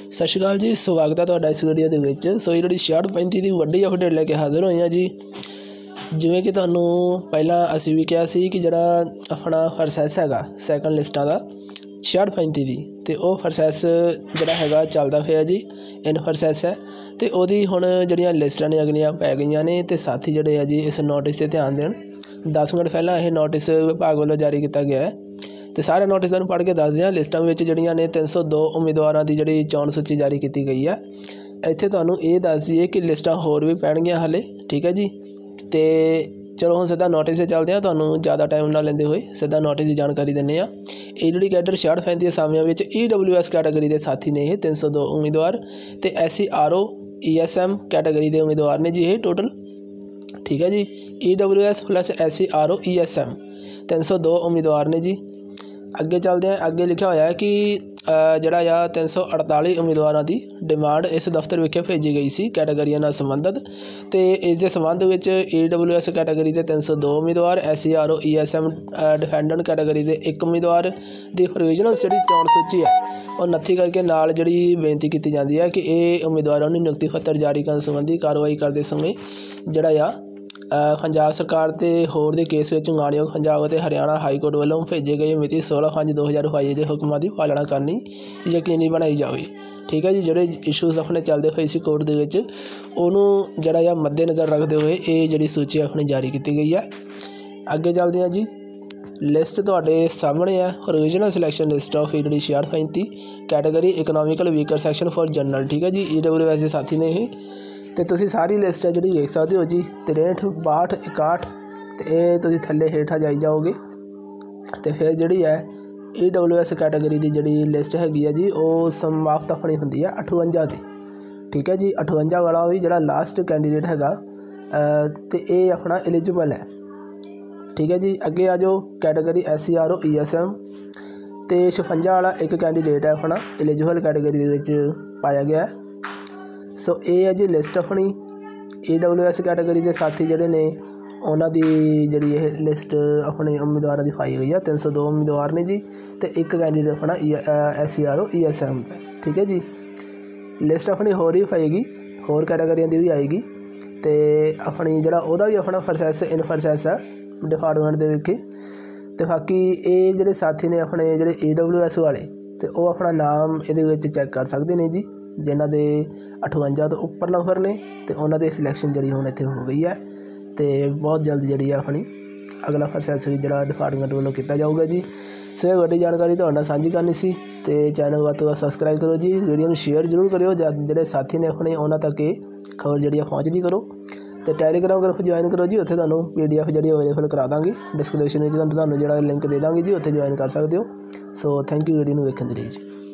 ਸਤਿ ਸ਼੍ਰੀ ਅਕਾਲ ਜੀ। ਸਵਾਗਤ ਹੈ ਤੁਹਾਡਾ ਇਸ ਵੀਡੀਓ ਦੇ ਵਿੱਚ। ਸੋ ਇਹ ਜਿਹੜੀ 6635 ਦੀ ਵੱਡੀ ਅਪਡੇਟ ਲੈ ਕੇ ਹਾਜ਼ਰ ਹੋਏ ਹਾਂ ਜੀ। ਜਿਵੇਂ ਕਿ ਤੁਹਾਨੂੰ ਪਹਿਲਾਂ ਅਸੀਂ ਵੀ ਕਿਹਾ ਸੀ ਕਿ ਜਿਹੜਾ ਆਪਣਾ ਪ੍ਰੋਸੈਸ ਹੈਗਾ ਸੈਕੰਡ ਲਿਸਟਾਂ ਦਾ 6635 ਦੀ, ਅਤੇ ਉਹ ਪ੍ਰੋਸੈਸ ਜਿਹੜਾ ਹੈਗਾ ਚੱਲਦਾ ਪਿਆ ਜੀ, ਇਨ ਪ੍ਰੋਸੈਸ ਹੈ। ਅਤੇ ਉਹਦੀ ਹੁਣ ਜਿਹੜੀਆਂ ਲਿਸਟਾਂ ਨੇ ਅਗਲੀਆਂ ਪੈ ਗਈਆਂ ਨੇ, ਅਤੇ ਸਾਥੀ ਜਿਹੜੇ ਆ ਜੀ ਇਸ ਨੋਟਿਸ 'ਤੇ ਧਿਆਨ ਦੇਣ। 10 ਮਿੰਟ ਪਹਿਲਾਂ ਇਹ ਨੋਟਿਸ ਵਿਭਾਗ ਵੱਲੋਂ ਜਾਰੀ ਕੀਤਾ ਗਿਆ ਹੈ, ਅਤੇ ਸਾਰੇ ਨੋਟਿਸ ਨੂੰ ਪੜ੍ਹ ਕੇ ਦੱਸਦੇ ਹਾਂ। ਲਿਸਟਾਂ ਵਿੱਚ ਜਿਹੜੀਆਂ ਨੇ 302 ਉਮੀਦਵਾਰਾਂ ਦੀ ਜਿਹੜੀ ਚੋਣ ਸੂਚੀ ਜਾਰੀ ਕੀਤੀ ਗਈ ਹੈ। ਇੱਥੇ ਤੁਹਾਨੂੰ ਇਹ ਦੱਸ ਦਈਏ ਕਿ ਲਿਸਟਾਂ ਹੋਰ ਵੀ ਪੈਣਗੀਆਂ ਹਾਲੇ, ਠੀਕ ਹੈ ਜੀ। ਅਤੇ ਚਲੋ ਹੁਣ ਸਿੱਧਾ ਨੋਟਿਸ 'ਤੇ ਚੱਲਦੇ ਹਾਂ, ਤੁਹਾਨੂੰ ਜ਼ਿਆਦਾ ਟਾਈਮ ਨਾ ਲੈਂਦੇ ਹੋਏ ਸਿੱਧਾ ਨੋਟਿਸ ਦੀ ਜਾਣਕਾਰੀ ਦਿੰਦੇ ਹਾਂ। ਇਹ ਜਿਹੜੀ ਕੈਡਰ 6635 ਅਸਾਮੀਆਂ ਵਿੱਚ EWS ਕੈਟਾਗਰੀ ਦੇ ਸਾਥੀ ਨੇ ਇਹ 302 ਉਮੀਦਵਾਰ, ਅਤੇ SCRO ESM ਕੈਟਾਗਰੀ ਦੇ ਉਮੀਦਵਾਰ ਨੇ ਜੀ ਇਹ ਟੋਟਲ, ਠੀਕ ਹੈ ਜੀ। EWS ਪਲੱਸ SCRO ESM 302 ਉਮੀਦਵਾਰ ਨੇ ਜੀ। ਅੱਗੇ ਚੱਲਦੇ ਹਾਂ। ਅੱਗੇ ਲਿਖਿਆ ਹੋਇਆ ਹੈ ਕਿ ਜਿਹੜਾ ਆ 348 ਉਮੀਦਵਾਰਾਂ ਦੀ ਡਿਮਾਂਡ ਇਸ ਦਫ਼ਤਰ ਵਿਖੇ ਭੇਜੀ ਗਈ ਸੀ ਕੈਟਾਗਰੀਆਂ ਨਾਲ ਸੰਬੰਧਿਤ, ਅਤੇ ਇਸ ਦੇ ਸੰਬੰਧ ਵਿੱਚ EWS ਕੈਟਾਗਰੀ ਦੇ 302 ਉਮੀਦਵਾਰ, SCRO ESM ਡਿਫੈਂਡੈਂਟ ਕੈਟਾਗਰੀ ਦੇ 1 ਉਮੀਦਵਾਰ ਦੀ ਪ੍ਰੋਵੀਜ਼ਨਲ ਜਿਹੜੀ ਚੋਣ ਸੂਚੀ ਹੈ ਉਹ ਨੱਥੀ ਕਰਕੇ ਨਾਲ ਜਿਹੜੀ ਬੇਨਤੀ ਕੀਤੀ ਜਾਂਦੀ ਹੈ ਕਿ ਇਹ ਉਮੀਦਵਾਰਾਂ ਨੂੰ ਨਿਯੁਕਤੀ ਪੱਤਰ ਜਾਰੀ ਕਰਨ ਸੰਬੰਧੀ ਕਾਰਵਾਈ ਕਰਦੇ ਸਮੇਂ ਜਿਹੜਾ ਆ ਪੰਜਾਬ ਸਰਕਾਰ ਅਤੇ ਹੋਰ ਦੇ ਕੇਸ ਵਿੱਚ ਮਾਣਯੋਗ ਪੰਜਾਬ ਅਤੇ ਹਰਿਆਣਾ ਹਾਈ ਕੋਰਟ ਵੱਲੋਂ ਭੇਜੇ ਗਏ ਮਿਤੀ 16/5/2022 ਦੇ ਹੁਕਮਾਂ ਦੀ ਪਾਲਣਾ ਕਰਨੀ ਯਕੀਨੀ ਬਣਾਈ ਜਾਵੇ, ਠੀਕ ਹੈ ਜੀ। ਜਿਹੜੇ ਇਸ਼ੂਜ਼ ਆਪਣੇ ਚੱਲਦੇ ਹੋਏ ਸੀ ਕੋਰਟ ਦੇ ਵਿੱਚ, ਉਹਨੂੰ ਜਿਹੜਾ ਆ ਮੱਦੇਨਜ਼ਰ ਰੱਖਦੇ ਹੋਏ ਇਹ ਜਿਹੜੀ ਸੂਚੀ ਆਪਣੀ ਜਾਰੀ ਕੀਤੀ ਗਈ ਹੈ। ਅੱਗੇ ਚੱਲਦੇ ਹਾਂ ਜੀ। ਲਿਸਟ ਤੁਹਾਡੇ ਸਾਹਮਣੇ ਹੈ, ਓਰੀਜਨਲ ਸਿਲੈਕਸ਼ਨ ਲਿਸਟ ਆਫ ਜਿਹੜੀ 6635 category economical weaker section for general, ਠੀਕ ਹੈ ਜੀ। EWS ਦੇ ਸਾਥੀ ਨੇ ਇਹ, ਅਤੇ ਤੁਸੀਂ ਸਾਰੀ ਲਿਸਟ ਹੈ ਜਿਹੜੀ ਵੇਖ ਸਕਦੇ ਹੋ ਜੀ। 63, 62, 61, ਅਤੇ ਇਹ ਤੁਸੀਂ ਥੱਲੇ ਹੇਠਾਂ ਜਾਈ ਜਾਓਗੇ, ਅਤੇ ਫਿਰ ਜਿਹੜੀ ਹੈ EWS ਕੈਟਾਗਰੀ ਦੀ ਜਿਹੜੀ ਲਿਸਟ ਹੈਗੀ ਹੈ ਜੀ ਉਹ ਸਮਾਪਤ ਆਪਣੀ ਹੁੰਦੀ ਹੈ 58 ਦੀ, ਠੀਕ ਹੈ ਜੀ। 58 ਵਾਲਾ ਵੀ ਜਿਹੜਾ ਲਾਸਟ ਕੈਂਡੀਡੇਟ ਹੈਗਾ, ਅਤੇ ਇਹ ਆਪਣਾ ਐਲੀਜੀਬਲ ਹੈ, ਠੀਕ ਹੈ ਜੀ। ਅੱਗੇ ਆ ਜਾਓ ਕੈਟਾਗਰੀ SCRO ESM, ਅਤੇ 56 ਵਾਲਾ ਇੱਕ ਕੈਂਡੀਡੇਟ ਹੈ ਆਪਣਾ ਐਲੀਜੀਬਲ ਕੈਟਾਗਰੀ ਦੇ ਵਿੱਚ ਪਾਇਆ ਗਿਆ ਹੈ। ਸੋ ਇਹ ਹੈ ਜੀ ਲਿਸਟ ਆਪਣੀ EWS ਕੈਟਾਗਰੀ ਦੇ ਸਾਥੀ ਜਿਹੜੇ ਨੇ ਉਹਨਾਂ ਦੀ ਜਿਹੜੀ ਇਹ ਲਿਸਟ ਆਪਣੇ ਉਮੀਦਵਾਰਾਂ ਦੀ ਪਾਈ ਹੋਈ ਹੈ। 302 ਉਮੀਦਵਾਰ ਨੇ ਜੀ, ਅਤੇ ਇੱਕ ਕੈਂਡੀਡੇਟ ਆਪਣਾ SCRO ESM, ਠੀਕ ਹੈ ਜੀ। ਲਿਸਟ ਆਪਣੀ ਹੋਰ ਹੀ ਪਾਏਗੀ, ਹੋਰ ਕੈਟਾਗਰੀਆਂ ਦੀ ਵੀ ਆਏਗੀ, ਅਤੇ ਆਪਣੀ ਜਿਹੜਾ ਉਹਦਾ ਵੀ ਆਪਣਾ ਪ੍ਰੋਸੈਸ ਇਨ ਪ੍ਰੋਸੈਸ ਹੈ ਡਿਪਾਰਟਮੈਂਟ ਦੇ ਵਿੱਚ। ਅਤੇ ਬਾਕੀ ਇਹ ਜਿਹੜੇ ਸਾਥੀ ਨੇ ਆਪਣੇ ਜਿਹੜੇ EWS ਵਾਲੇ, ਅਤੇ ਉਹ ਆਪਣਾ ਨਾਮ ਇਹਦੇ ਵਿੱਚ ਚੈੱਕ ਕਰ ਸਕਦੇ ਨੇ ਜੀ, ਜਿਨ੍ਹਾਂ ਦੇ 58 ਤੋਂ ਉੱਪਰ ਨੰਬਰ ਨੇ, ਅਤੇ ਉਹਨਾਂ ਦੀ ਸਿਲੈਕਸ਼ਨ ਜਿਹੜੀ ਹੁਣ ਇੱਥੇ ਹੋ ਗਈ ਹੈ। ਅਤੇ ਬਹੁਤ ਜਲਦ ਜਿਹੜੀ ਆ ਆਪਣੀ ਅਗਲਾ ਪ੍ਰੋਸੈਸ ਜਿਹੜਾ ਡਿਪਾਰਟਮੈਂਟ ਵੱਲੋਂ ਕੀਤਾ ਜਾਊਗਾ ਜੀ। ਸੋ ਇਹ ਵੱਡੀ ਜਾਣਕਾਰੀ ਤੁਹਾਡੇ ਨਾਲ ਸਾਂਝੀ ਕਰਨੀ ਸੀ, ਅਤੇ ਚੈਨਲ ਵੱਧ ਤੋਂ ਵੱਧ ਸਬਸਕ੍ਰਾਈਬ ਕਰੋ ਜੀ। ਵੀਡੀਓ ਨੂੰ ਸ਼ੇਅਰ ਜ਼ਰੂਰ ਕਰਿਓ, ਜਿਹੜੇ ਸਾਥੀ ਨੇ ਆਪਣੇ ਉਹਨਾਂ ਤੱਕ ਇਹ ਖਬਰ ਜਿਹੜੀ ਆ ਪਹੁੰਚਦੀ ਕਰੋ, ਅਤੇ ਟੈਲੀਗ੍ਰਾਮ ਗਰੁੱਪ ਜੁਆਇਨ ਕਰੋ ਜੀ। ਉੱਥੇ ਤੁਹਾਨੂੰ PDF ਜਿਹੜੀ ਅਵੇਲੇਬਲ ਕਰਾ ਦਾਂਗੇ, ਡਿਸਕ੍ਰਿਪਸ਼ਨ ਵਿੱਚ ਤੁਹਾਨੂੰ ਜਿਹੜਾ ਲਿੰਕ ਦੇ ਦਾਂਗੇ ਜੀ, ਉੱਥੇ ਜੁਆਇਨ ਕਰ ਸਕਦੇ ਹੋ। ਸੋ ਥੈਂਕ ਯੂ ਵੀਡੀਓ ਨੂੰ ਵੇਖਣ ਦੇ ਲਈ ਜੀ।